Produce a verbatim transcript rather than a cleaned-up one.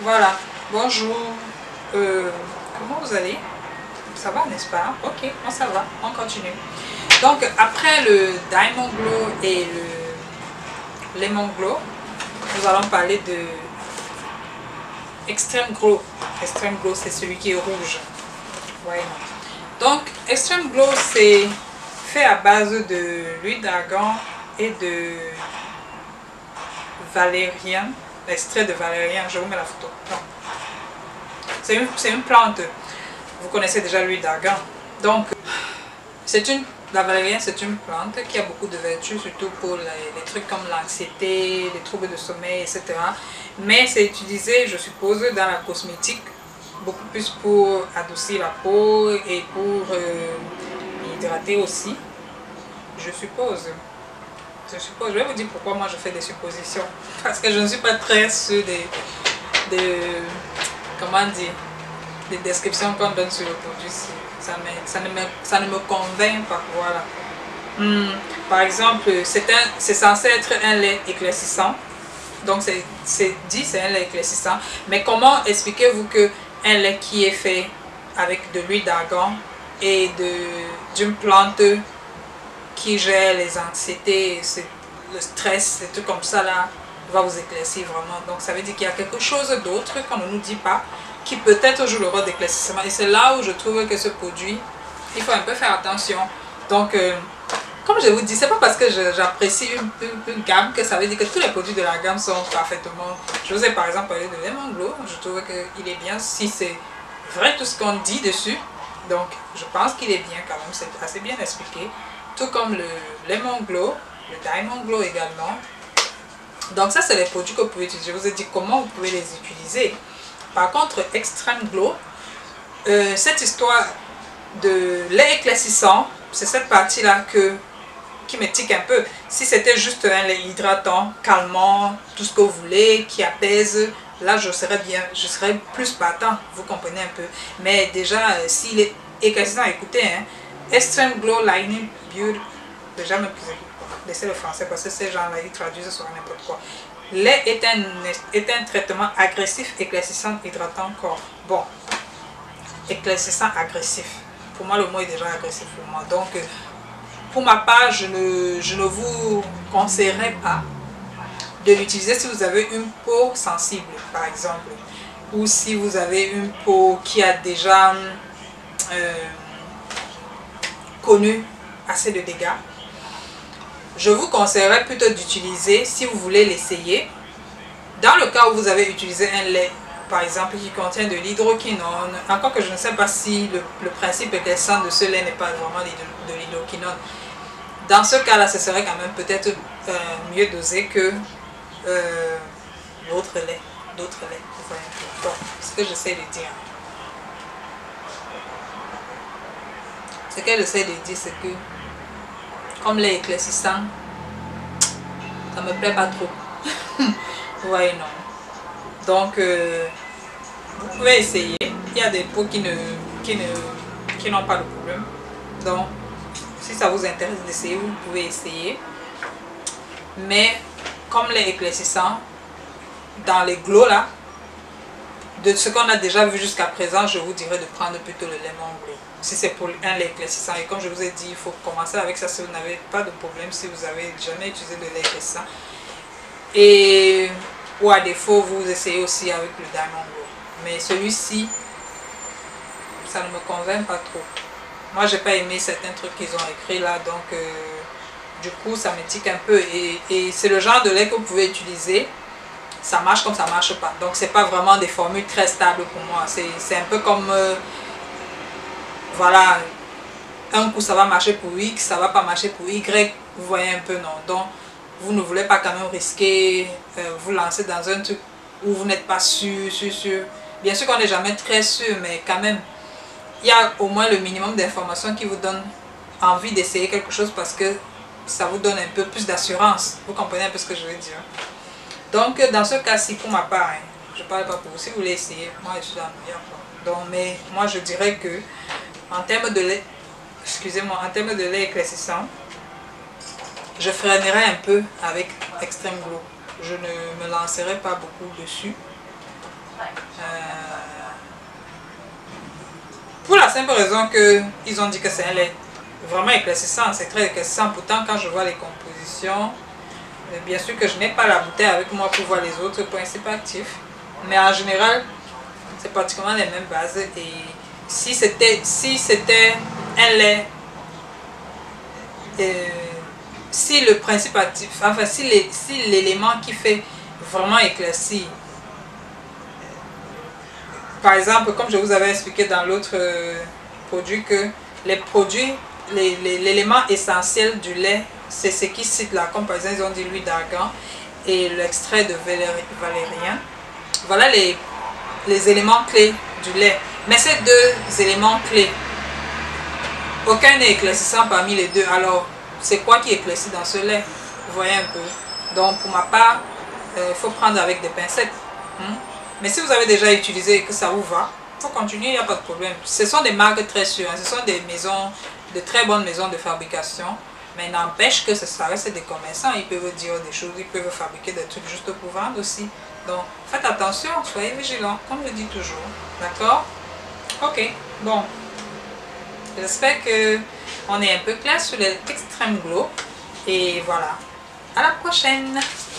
Voilà, bonjour, euh, comment vous allez? Ça va, n'est-ce pas? Ok, bon, ça va, on continue. Donc, après le Diamond Glow et le Lemon Glow, nous allons parler de Extreme Glow. Extreme Glow, c'est celui qui est rouge. Ouais. Donc, Extreme Glow, c'est fait à base de l'huile d'argan et de valériane. L'extrait de valériane, je vous mets la photo. C'est une, une plante. Vous connaissez déjà l'huile d'argan. Donc, c'est une, la valériane, c'est une plante qui a beaucoup de vertus, surtout pour les, les trucs comme l'anxiété, les troubles de sommeil, et cetera. Mais c'est utilisé, je suppose, dans la cosmétique, beaucoup plus pour adoucir la peau et pour euh, hydrater aussi, je suppose. Je suppose, je vais vous dire pourquoi moi je fais des suppositions. Parce que je ne suis pas très sûre des, des comment dire, des descriptions qu'on donne sur le produit. Ça, me, ça, ne me, ça ne me convainc pas. Voilà. Hum, par exemple, c'est censé être un lait éclaircissant. Donc c'est dit, c'est un lait éclaircissant. Mais comment expliquez-vous que un lait qui est fait avec de l'huile d'argan et d'une plante qui gère les anxiétés, le stress, des trucs comme ça là, va vous éclaircir vraiment. Donc ça veut dire qu'il y a quelque chose d'autre qu'on ne nous dit pas, qui peut-être joue le rôle d'éclaircissement. Et c'est là où je trouve que ce produit, il faut un peu faire attention. Donc, euh, comme je vous dis, c'est pas parce que j'apprécie une, une, une gamme que ça veut dire que tous les produits de la gamme sont parfaitement... Je vous ai par exemple parlé de Lemon Glow, je trouve qu'il est bien si c'est vrai tout ce qu'on dit dessus. Donc, je pense qu'il est bien quand même, c'est assez bien expliqué. Tout comme le Lemon Glow, le Diamond Glow également. Donc ça, c'est les produits que vous pouvez utiliser. Je vous ai dit comment vous pouvez les utiliser. Par contre, Extreme Glow, euh, cette histoire de lait éclaircissant, c'est cette partie-là que qui me tique un peu. Si c'était juste un lait hydratant, calmant, tout ce que vous voulez, qui apaise, là je serais bien, je serais plus partant, vous comprenez un peu. Mais déjà, euh, s'il est éclaircissant, écoutez, hein, Extreme Glow Lightening Beauty, déjà me laissez le français parce que ces gens-là ils traduisent sur n'importe quoi. Lait est un, est un traitement agressif, éclaircissant, hydratant corps. Bon, éclaircissant, agressif. Pour moi, le mot est déjà agressif pour moi. Donc, pour ma part, je ne, je ne vous conseillerais pas de l'utiliser si vous avez une peau sensible, par exemple. Ou si vous avez une peau qui a déjà euh, connu assez de dégâts. Je vous conseillerais plutôt d'utiliser, si vous voulez l'essayer, dans le cas où vous avez utilisé un lait, par exemple, qui contient de l'hydroquinone, encore que je ne sais pas si le, le principe éclaircissant de ce lait n'est pas vraiment de, de l'hydroquinone. Dans ce cas-là, ce serait quand même peut-être euh, mieux dosé que euh, l'autre lait, d'autres laits. Bon, ce que j'essaie de dire. Ce que j'essaie de dire, c'est que comme lait éclaircissant, ça me plaît pas trop. Ouais, non. Donc, euh, vous pouvez essayer. Il y a des peaux qui ne, qui ne, qui n'ont pas de problème. Donc, si ça vous intéresse d'essayer, vous pouvez essayer. Mais, comme lait éclaircissant, dans les glows là, de ce qu'on a déjà vu jusqu'à présent, je vous dirais de prendre plutôt le Lemon Glow. Si c'est pour un lait éclaircissant. Et comme je vous ai dit, il faut commencer avec ça si vous n'avez pas de problème, si vous n'avez jamais utilisé de lait éclaircissant. Et ou à défaut, vous essayez aussi avec le Diamond Glow. Mais celui-ci, ça ne me convainc pas trop. Moi, j'ai pas aimé certains trucs qu'ils ont écrits là, donc euh, du coup, ça me tique un peu. Et, et c'est le genre de lait que vous pouvez utiliser. Ça marche comme ça marche pas. Donc c'est pas vraiment des formules très stables pour moi. C'est un peu comme euh, voilà, un coup ça va marcher pour X, ça va pas marcher pour Y. Vous voyez un peu, non? Donc vous ne voulez pas quand même risquer euh, vous lancer dans un truc où vous n'êtes pas sûr, sûr, sûr. Bien sûr qu'on n'est jamais très sûr, mais quand même il y a au moins le minimum d'informations qui vous donne envie d'essayer quelque chose parce que ça vous donne un peu plus d'assurance. Vous comprenez un peu ce que je veux dire? Donc, dans ce cas-ci, pour ma part, hein, je ne parle pas pour vous. Si vous voulez essayer, moi, je suis dans le meilleur. Donc, mais moi, je dirais que, en termes de lait, excusez-moi, en termes de lait éclaircissant, je freinerai un peu avec Extreme Glow. Je ne me lancerai pas beaucoup dessus. Euh, pour la simple raison qu'ils ont dit que c'est un lait vraiment éclaircissant, c'est très éclaircissant. Pourtant, quand je vois les compositions, bien sûr que je n'ai pas la bouteille avec moi pour voir les autres principes actifs. Mais en général, c'est pratiquement les mêmes bases. Et si c'était si c'était un lait, euh, si le principe actif, enfin si l'élément si qui fait vraiment éclaircir, par exemple, comme je vous avais expliqué dans l'autre produit, que les produits, l'élément essentiel du lait, c'est ce qui cite là, comme par exemple ils ont dit l'huile d'argan et l'extrait de valérien. Voilà les, les éléments clés du lait. Mais ces deux éléments clés, aucun n'est éclaircissant parmi les deux. Alors, c'est quoi qui éclaircit dans ce lait? Vous voyez un peu. Donc, pour ma part, il euh, faut prendre avec des pincettes. Hein? Mais si vous avez déjà utilisé et que ça vous va, il faut continuer, il n'y a pas de problème. Ce sont des marques très sûres. Hein? Ce sont des maisons, de très bonnes maisons de fabrication. Mais n'empêche que ça reste des commerçants. Ils peuvent dire des choses, ils peuvent fabriquer des trucs juste pour vendre aussi. Donc, faites attention, soyez vigilants, comme je dis toujours. D'accord? Ok, bon. J'espère qu'on est un peu clair sur l'extrême glow. Et voilà. À la prochaine!